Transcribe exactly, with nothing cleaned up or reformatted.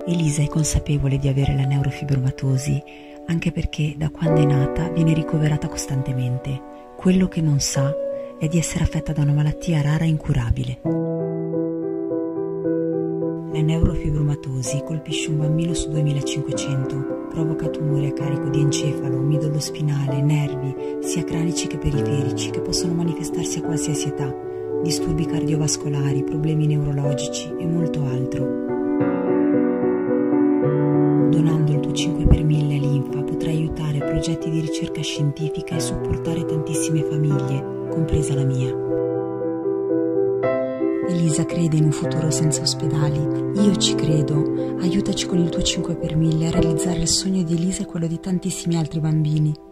Elisa è consapevole di avere la neurofibromatosi, anche perché da quando è nata viene ricoverata costantemente. Quello che non sa è di essere affetta da una malattia rara e incurabile. La neurofibromatosi colpisce un bambino su duemilacinquecento, provoca tumori a carico di encefalo, midollo spinale, nervi, sia cranici che periferici, che possono manifestarsi a qualsiasi età, disturbi cardiovascolari, problemi neurologici e molto altro. Donando il tuo cinque per mille linfa potrai aiutare progetti di ricerca scientifica e supportare tantissime famiglie, compresa la mia. Elisa crede in un futuro senza ospedali. Io ci credo. Aiutaci con il tuo cinque per mille a realizzare il sogno di Elisa e quello di tantissimi altri bambini.